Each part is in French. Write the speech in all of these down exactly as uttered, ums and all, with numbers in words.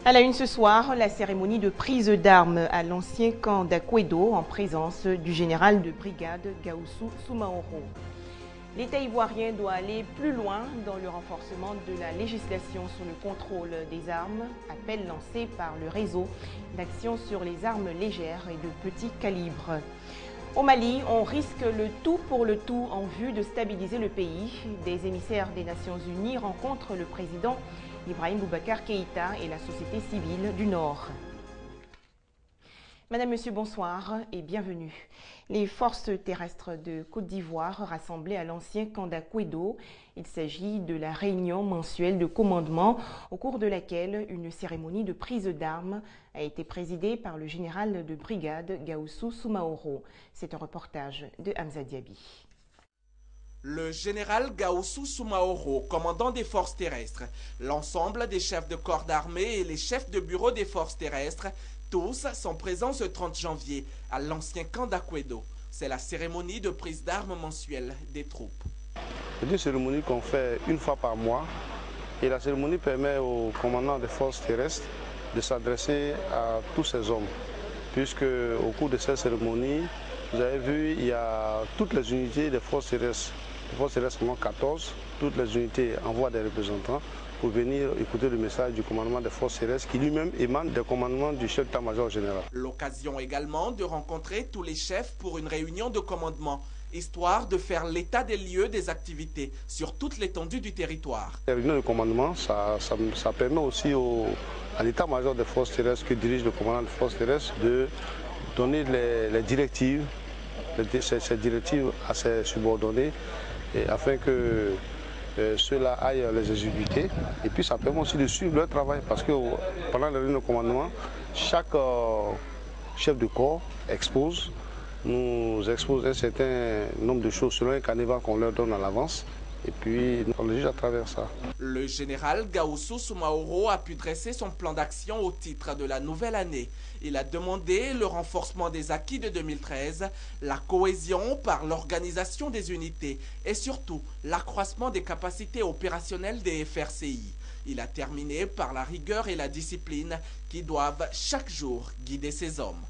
À la une ce soir, la cérémonie de prise d'armes à l'ancien camp d'Akwedo en présence du général de brigade Gaoussou Soumaoro. L'État ivoirien doit aller plus loin dans le renforcement de la législation sur le contrôle des armes, appel lancé par le réseau d'action sur les armes légères et de petit calibre. Au Mali, on risque le tout pour le tout en vue de stabiliser le pays. Des émissaires des Nations Unies rencontrent le président Ibrahim Boubacar Keïta et la société civile du Nord. Madame, Monsieur, bonsoir et bienvenue. Les forces terrestres de Côte d'Ivoire rassemblées à l'ancien camp d'Akwedo. Il s'agit de la réunion mensuelle de commandement au cours de laquelle une cérémonie de prise d'armes a été présidée par le général de brigade Gaoussou Soumaoro. C'est un reportage de Hamza Diaby. Le général Gaoussou Soumaoro, commandant des forces terrestres, l'ensemble des chefs de corps d'armée et les chefs de bureau des forces terrestres, tous sont présents ce trente janvier à l'ancien camp d'Akwedo. C'est la cérémonie de prise d'armes mensuelle des troupes. C'est une cérémonie qu'on fait une fois par mois et la cérémonie permet au commandant des forces terrestres de s'adresser à tous ces hommes. Puisque au cours de cette cérémonie, vous avez vu, il y a toutes les unités des forces terrestres. Les forces terrestres sont quatorze, toutes les unités envoient des représentants pour venir écouter le message du commandement des forces terrestres qui lui-même émane des commandements du chef d'état-major général. L'occasion également de rencontrer tous les chefs pour une réunion de commandement, histoire de faire l'état des lieux des activités sur toute l'étendue du territoire. Les réunions de commandement, ça, ça, ça permet aussi au, à l'état-major des forces terrestres que dirige le commandant des forces terrestres de donner les, les directives, les, ces, ces directives à ses subordonnés et afin que euh, ceux-là aillent les exécuter. Et puis ça permet aussi de suivre leur travail parce que pendant les réunions de commandement, chaque euh, chef de corps expose, nous expose un certain nombre de choses selon un carnaval qu'on leur donne à l'avance. Et puis, on le juge à travers ça. Le général Gaoussou Soumaoro a pu dresser son plan d'action au titre de la nouvelle année. Il a demandé le renforcement des acquis de deux mille treize, la cohésion par l'organisation des unités et surtout l'accroissement des capacités opérationnelles des F R C I. Il a terminé par la rigueur et la discipline qui doivent chaque jour guider ses hommes.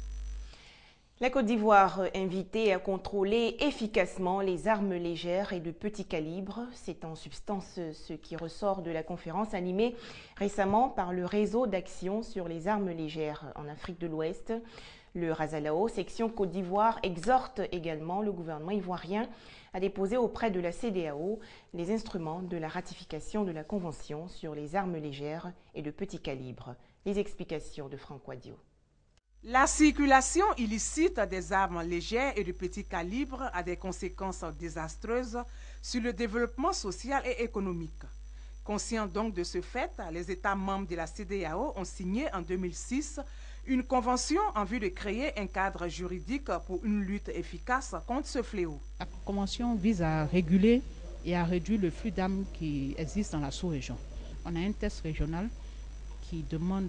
La Côte d'Ivoire invitée à contrôler efficacement les armes légères et de petit calibre. C'est en substance ce qui ressort de la conférence animée récemment par le réseau d'action sur les armes légères en Afrique de l'Ouest. Le Razalao, section Côte d'Ivoire, exhorte également le gouvernement ivoirien à déposer auprès de la C E D E A O les instruments de la ratification de la Convention sur les armes légères et de petit calibre. Les explications de Franck Wadio. La circulation illicite des armes légères et de petit calibre a des conséquences désastreuses sur le développement social et économique. Conscients donc de ce fait, les États membres de la C E D E A O ont signé en deux mille six une convention en vue de créer un cadre juridique pour une lutte efficace contre ce fléau. La convention vise à réguler et à réduire le flux d'armes qui existe dans la sous-région. On a un test régional qui demande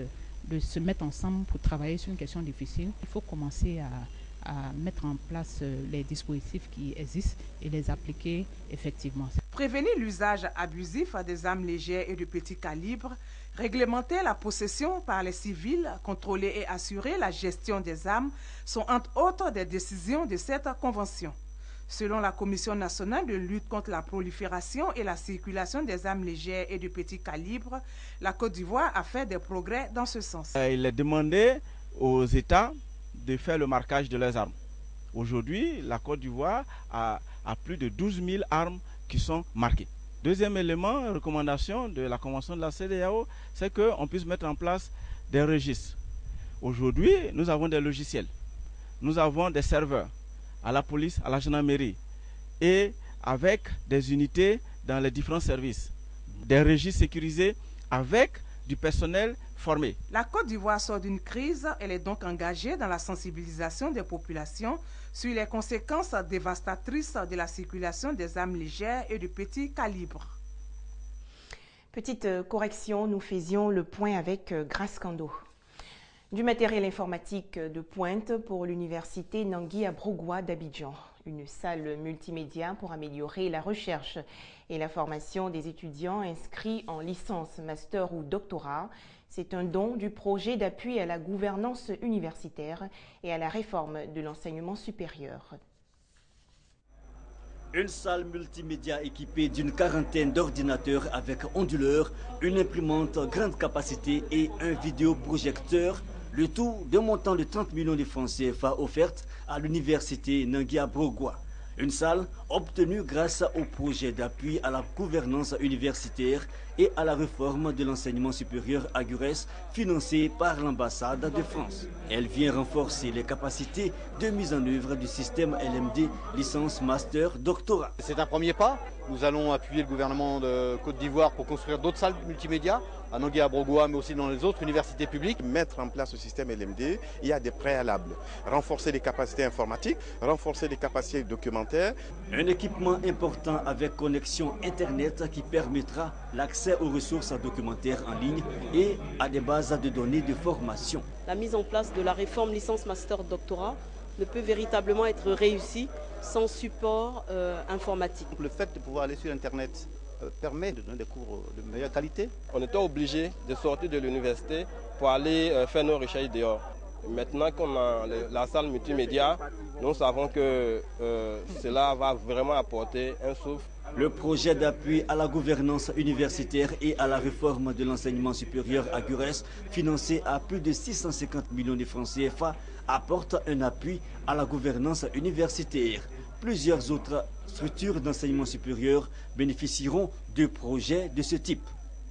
de se mettre ensemble pour travailler sur une question difficile. Il faut commencer à, à mettre en place les dispositifs qui existent et les appliquer effectivement. Prévenir l'usage abusif des armes légères et de petit calibre, réglementer la possession par les civils, contrôler et assurer la gestion des armes sont entre autres des décisions de cette convention. Selon la Commission nationale de lutte contre la prolifération et la circulation des armes légères et de petit calibre, la Côte d'Ivoire a fait des progrès dans ce sens. Il est demandé aux États de faire le marquage de leurs armes. Aujourd'hui, la Côte d'Ivoire a, a plus de douze mille armes qui sont marquées. Deuxième élément, recommandation de la Convention de la C E D E A O, c'est qu'on puisse mettre en place des registres. Aujourd'hui, nous avons des logiciels, nous avons des serveurs à la police, à la gendarmerie et avec des unités dans les différents services, des registres sécurisés avec du personnel formé. La Côte d'Ivoire sort d'une crise, elle est donc engagée dans la sensibilisation des populations sur les conséquences dévastatrices de la circulation des armes légères et de petit calibre. Petite correction, nous faisions le point avec Grace Kando. Du matériel informatique de pointe pour l'université Nangui Abrogwa d'Abidjan. Une salle multimédia pour améliorer la recherche et la formation des étudiants inscrits en licence, master ou doctorat. C'est un don du projet d'appui à la gouvernance universitaire et à la réforme de l'enseignement supérieur. Une salle multimédia équipée d'une quarantaine d'ordinateurs avec onduleur, une imprimante grande capacité et un vidéoprojecteur. Le tout d'un montant de trente millions de francs C F A offerte à l'université Nangia-Brogua. Une salle obtenue grâce au projet d'appui à la gouvernance universitaire et à la réforme de l'enseignement supérieur à Gures, financée par l'ambassade de France. Elle vient renforcer les capacités de mise en œuvre du système L M D, licence, master, doctorat. C'est un premier pas. Nous allons appuyer le gouvernement de Côte d'Ivoire pour construire d'autres salles multimédia, à Nangia-Brogua, mais aussi dans les autres universités publiques. Mettre en place ce système L M D, il y a des préalables. Renforcer les capacités informatiques, renforcer les capacités documentaires. Un équipement important avec connexion Internet qui permettra l'accès aux ressources documentaires en ligne et à des bases de données de formation. La mise en place de la réforme licence, master, doctorat ne peut véritablement être réussie sans support euh, informatique. Le fait de pouvoir aller sur Internet euh, permet de donner des cours de meilleure qualité. On était obligé de sortir de l'université pour aller euh, faire nos recherches dehors. Maintenant qu'on a la salle multimédia, nous savons que euh, cela va vraiment apporter un souffle. Le projet d'appui à la gouvernance universitaire et à la réforme de l'enseignement supérieur à Gures, financé à plus de six cent cinquante millions de francs C F A, apporte un appui à la gouvernance universitaire. Plusieurs autres structures d'enseignement supérieur bénéficieront de projets de ce type.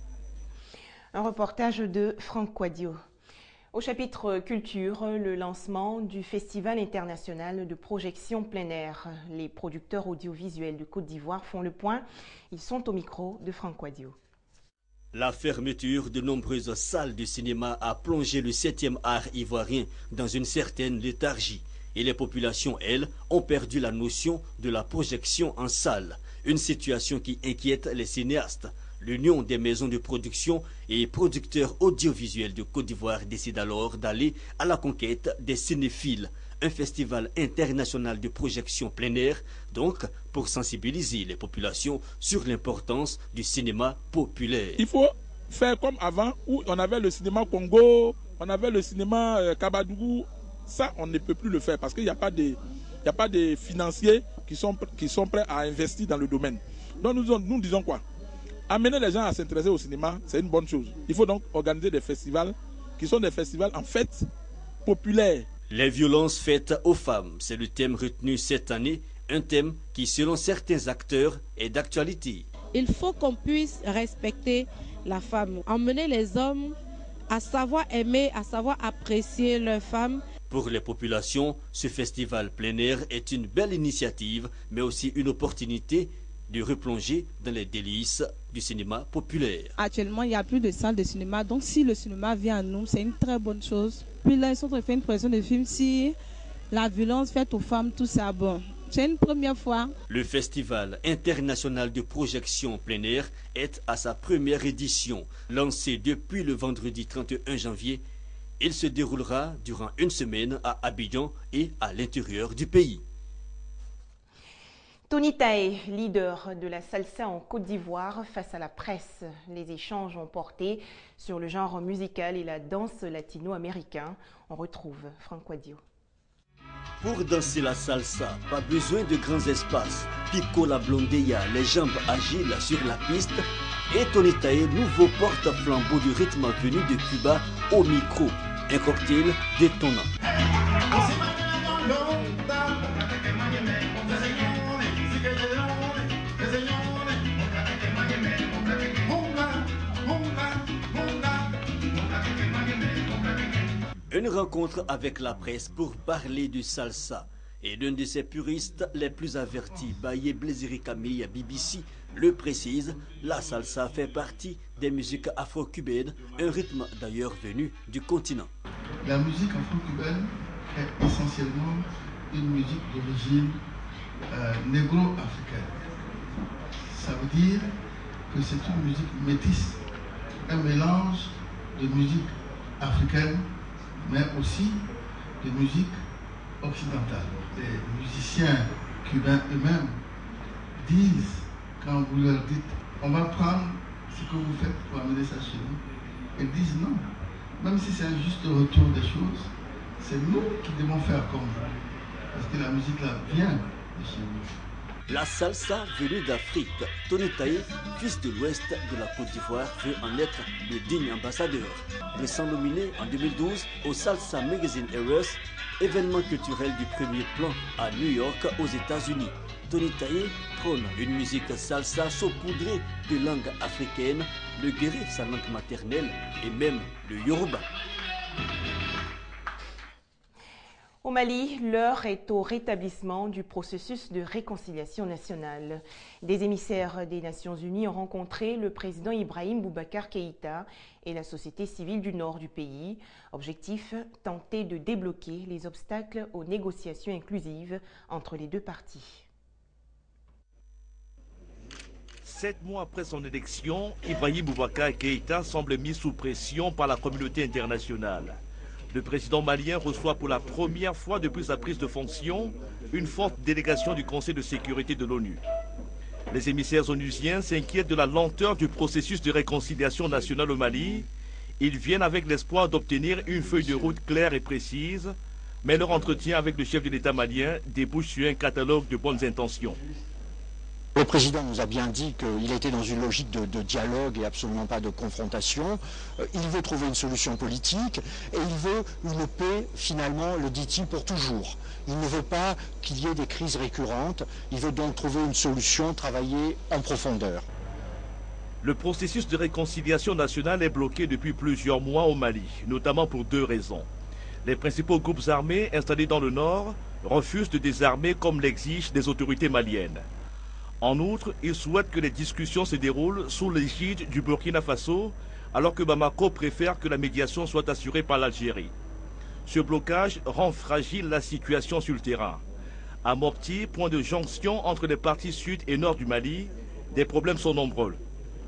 Un reportage de Franck Quadio. Au chapitre culture, le lancement du Festival international de projection plein air. Les producteurs audiovisuels de Côte d'Ivoire font le point. Ils sont au micro de Franck Quadio. La fermeture de nombreuses salles de cinéma a plongé le septième art ivoirien dans une certaine léthargie. Et les populations, elles, ont perdu la notion de la projection en salle. Une situation qui inquiète les cinéastes. L'Union des maisons de production et producteurs audiovisuels de Côte d'Ivoire décide alors d'aller à la conquête des cinéphiles. Un festival international de projection plein air, donc pour sensibiliser les populations sur l'importance du cinéma populaire. Il faut faire comme avant, où on avait le cinéma Congo, on avait le cinéma euh, Kabadougou. Ça, on ne peut plus le faire parce qu'il n'y a pas de, il n'y a pas de financiers qui sont, qui sont prêts à investir dans le domaine. Donc nous, nous disons quoi? Amener les gens à s'intéresser au cinéma, c'est une bonne chose. Il faut donc organiser des festivals qui sont des festivals en fait populaires. Les violences faites aux femmes, c'est le thème retenu cette année, un thème qui, selon certains acteurs, est d'actualité. Il faut qu'on puisse respecter la femme, emmener les hommes à savoir aimer, à savoir apprécier leurs femmes. Pour les populations, ce festival plein air est une belle initiative, mais aussi une opportunité de replonger dans les délices du cinéma populaire. Actuellement, il n'y a plus de salles de cinéma, donc si le cinéma vient à nous, c'est une très bonne chose. Puis là, ils sont en train de faire une projection de film si la violence faite aux femmes, tout ça, bon. C'est une première fois. Le Festival international de projection plein air est à sa première édition. Lancé depuis le vendredi trente et un janvier, il se déroulera durant une semaine à Abidjan et à l'intérieur du pays. Tony Taé, leader de la salsa en Côte d'Ivoire, face à la presse. Les échanges ont porté sur le genre musical et la danse latino-américain. On retrouve Franck Quadio. Pour danser la salsa, pas besoin de grands espaces. Pico la blondeia, les jambes agiles sur la piste. Et Tony Taé, nouveau porte-flambeau du rythme venu de Cuba au micro. Un cocktail détonnant. Une rencontre avec la presse pour parler du salsa. Et l'un de ses puristes les plus avertis, Baye Blésiri Camille B B C, le précise, la salsa fait partie des musiques afro-cubaines, un rythme d'ailleurs venu du continent. La musique afro-cubaine est essentiellement une musique d'origine euh, négro-africaine. Ça veut dire que c'est une musique métisse, un mélange de musique africaine, mais aussi de musique occidentale. Les musiciens Cubains eux-mêmes disent, quand vous leur dites, on va prendre ce que vous faites pour amener ça chez nous, ils disent non. Même si c'est un juste retour des choses, c'est nous qui devons faire comme vous. Parce que la musique là vient de chez nous. La salsa venue d'Afrique. Tony Taye, fils de l'Ouest de la Côte d'Ivoire, veut en être le digne ambassadeur. Récent nominé en deux mille douze au Salsa Magazine Eras, événement culturel du premier plan à New York aux États-Unis. Tony Taye prône une musique salsa saupoudrée de langues africaines, le guéri, sa langue maternelle et même le yoruba. Au Mali, l'heure est au rétablissement du processus de réconciliation nationale. Des émissaires des Nations Unies ont rencontré le président Ibrahim Boubacar Keïta et la société civile du nord du pays. Objectif, tenter de débloquer les obstacles aux négociations inclusives entre les deux parties. Sept mois après son élection, Ibrahim Boubacar Keïta semble mis sous pression par la communauté internationale. Le président malien reçoit pour la première fois depuis sa prise de fonction une forte délégation du Conseil de sécurité de l'ONU. Les émissaires onusiens s'inquiètent de la lenteur du processus de réconciliation nationale au Mali. Ils viennent avec l'espoir d'obtenir une feuille de route claire et précise, mais leur entretien avec le chef de l'État malien débouche sur un catalogue de bonnes intentions. Le président nous a bien dit qu'il était dans une logique de, de dialogue et absolument pas de confrontation. Euh, il veut trouver une solution politique et il veut une paix, finalement, le dit-il, pour toujours. Il ne veut pas qu'il y ait des crises récurrentes. Il veut donc trouver une solution, travailler en profondeur. Le processus de réconciliation nationale est bloqué depuis plusieurs mois au Mali, notamment pour deux raisons. Les principaux groupes armés installés dans le nord refusent de désarmer comme l'exigent les autorités maliennes. En outre, ils souhaitent que les discussions se déroulent sous l'égide du Burkina Faso, alors que Bamako préfère que la médiation soit assurée par l'Algérie. Ce blocage rend fragile la situation sur le terrain. À Mopti, point de jonction entre les parties sud et nord du Mali, des problèmes sont nombreux.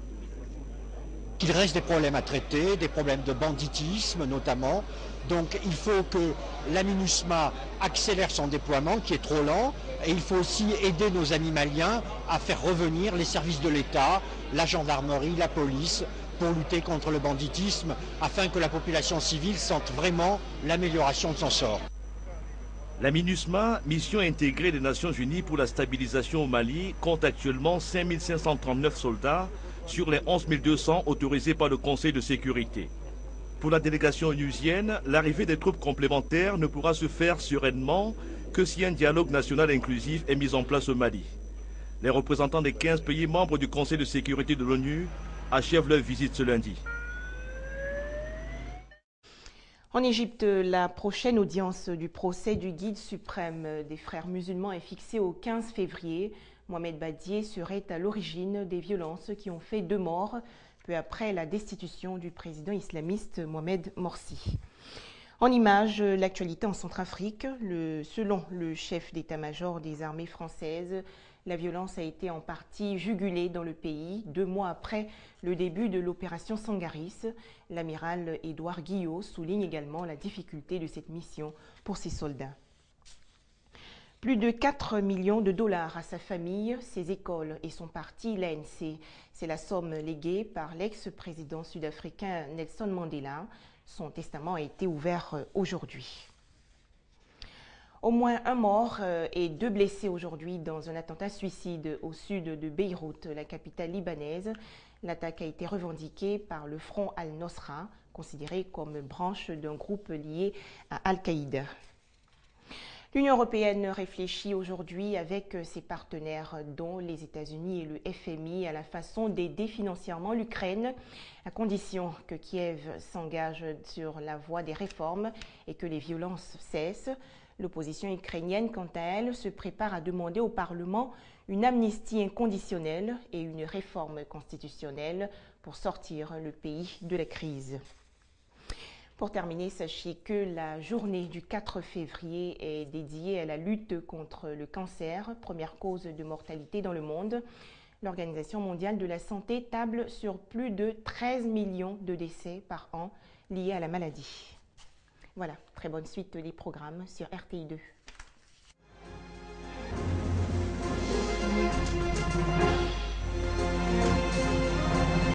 Il reste des problèmes à traiter, des problèmes de banditisme notamment. Donc il faut que la MINUSMA accélère son déploiement qui est trop lent. Et il faut aussi aider nos amis maliens à faire revenir les services de l'État, la gendarmerie, la police, pour lutter contre le banditisme, afin que la population civile sente vraiment l'amélioration de son sort. La MINUSMA, mission intégrée des Nations Unies pour la stabilisation au Mali, compte actuellement cinq mille cinq cent trente-neuf soldats sur les onze mille deux cents autorisés par le Conseil de sécurité. Pour la délégation onusienne, l'arrivée des troupes complémentaires ne pourra se faire sereinement que si un dialogue national inclusif est mis en place au Mali. Les représentants des quinze pays membres du Conseil de sécurité de l'ONU achèvent leur visite ce lundi. En Égypte, la prochaine audience du procès du guide suprême des frères musulmans est fixée au quinze février. Mohamed Badié serait à l'origine des violences qui ont fait deux morts peu après la destitution du président islamiste Mohamed Morsi. En images, l'actualité en Centrafrique. Le, selon le chef d'état-major des armées françaises, la violence a été en partie jugulée dans le pays deux mois après le début de l'opération Sangaris. L'amiral Édouard Guillot souligne également la difficulté de cette mission pour ses soldats. Plus de quatre millions de dollars à sa famille, ses écoles et son parti, l'A N C. C'est la somme léguée par l'ex-président sud-africain Nelson Mandela. Son testament a été ouvert aujourd'hui. Au moins un mort et deux blessés aujourd'hui dans un attentat suicide au sud de Beyrouth, la capitale libanaise. L'attaque a été revendiquée par le Front al-Nosra, considéré comme branche d'un groupe lié à Al-Qaïda. L'Union européenne réfléchit aujourd'hui avec ses partenaires, dont les États-Unis et le F M I, à la façon d'aider financièrement l'Ukraine, à condition que Kiev s'engage sur la voie des réformes et que les violences cessent. L'opposition ukrainienne, quant à elle, se prépare à demander au Parlement une amnistie inconditionnelle et une réforme constitutionnelle pour sortir le pays de la crise. Pour terminer, sachez que la journée du quatre février est dédiée à la lutte contre le cancer, première cause de mortalité dans le monde. L'Organisation mondiale de la santé table sur plus de treize millions de décès par an liés à la maladie. Voilà, très bonne suite des programmes sur R T I deux.